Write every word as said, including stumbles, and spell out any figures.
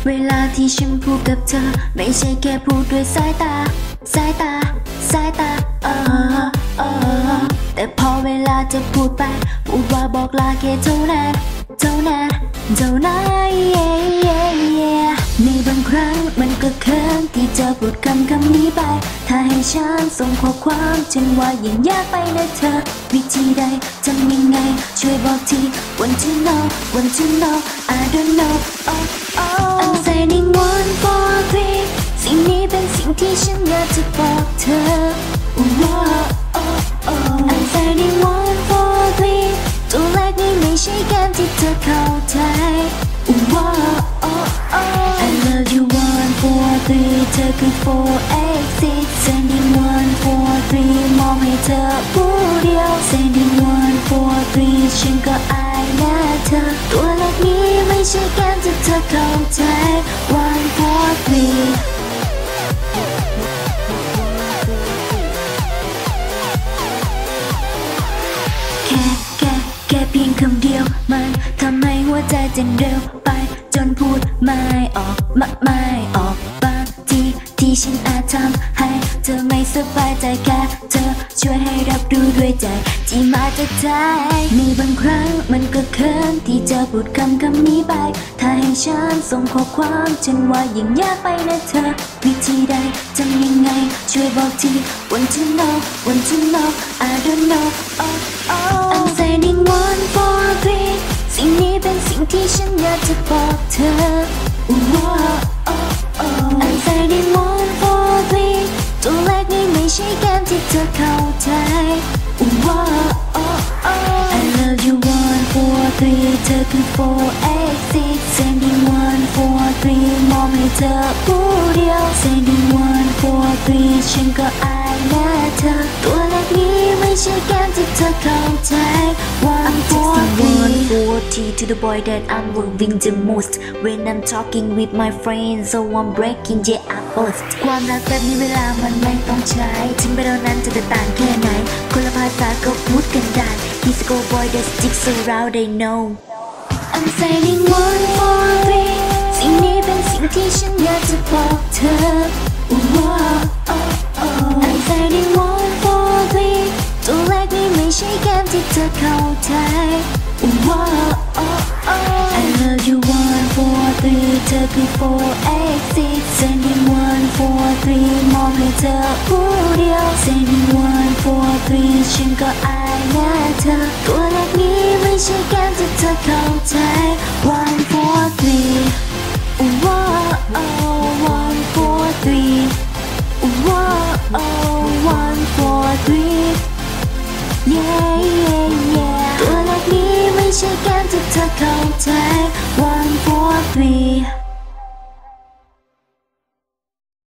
เวลาที่ฉันพูดกับเธอไม่ใช่แค่พูดด้วยสายตาสายตาสายตาเออเออแต่พอเวลาจะพูดไปพูดว่าบอกลาแค่เท่านั้นเท่านั้นเท่านั้นในบางครั้งมันก็เคินที่จะพูดคำคำนี้ไปถ้าให้ฉันส่งข้อความฉันว่ายิ่งยากไปนะเธอวิธีใดทำยังไงช่วยบอกที Want to know Want to know I don't know oh oh I'm sending one four three สิ่งนี้เป็นสิ่งที่ฉันอยากจะบอกเธอ oh oh oh I'm sending one four three ตัวเลขนี้ไม่ใช่เกมที่เธอเข้าใจ oh oh oh I love you one four three เธอคือ four eight six sending one four three มองให้เธอผู้เดียว sending one four three ฉันก็อายหน้าเธอตัวเลขนี้ไม่ใช่เกมที่เธอเข้าใจ one four threeแค่แค่แค่เพียงคำเดียวมันทำให้หัวใจเต้นเร็วไปจนพูดไม่ออกไม่ไม่ออกบางทีที่ฉันอาจทำให้เธอไม่สบายใจแค่เธอช่วยให้รับรู้ด้วยใจที่มาจากใจในบางครั้งมันก็เคินที่จะพูดคำคำนี้ไปถ้าให้ฉันส่งข้อความฉันว่ายิ่งยากไปนะเธอวิธีใดทำยังไงช่วยบอกที Want to know Want to know I don't know oh oh I'm sending one four three สิ่งนี้เป็นสิ่งที่ฉันอยากจะบอกเธอ oh oh oh I'm sending one four three ตัวเลขนี้ไม่ใช่เกมที่เธอเข้าใจ oh oh oh I love you one four three เธอคือ four eight six sending one four three มองให้เธอผู้เดียว sending one four three ฉันก็อายหน้าเธอตัวเลขนี้ไม่ใช่เกมที่เธอเข้าใจ one four three one four three to the boy that I'm loving the most when I'm talking with my friends so I'm breaking the apples ความรักแบบนี้เวลามันไม่ต้องใช้ถึงไปแล้วนั้นจะต่างแค่ไหนคนละภาษาก็พูดกันได้ He's a go boy that sticks around they know I'm sending one four three สิ่งนี้เป็นสิ่งที่ฉันอยากจะบอกเธอ oh oh oh I'm sending one four three ตัวเลขนี้ไม่ใช่เกมที่เธอเข้าใจ oh oh oh I love you one four three เธอคือ four eight six sending one four three มองให้เธอผู้เดียว sending one four three ฉันก็อายหน้าเธอตัวเลขนี้ไม่ใช่เกมที่เธอเข้าใจ one four three oh oh one four three oh oh one four three yeah yeah yeah ตัวเลขนี้ไม่ใช่เกมที่เธอเข้าใจ one four three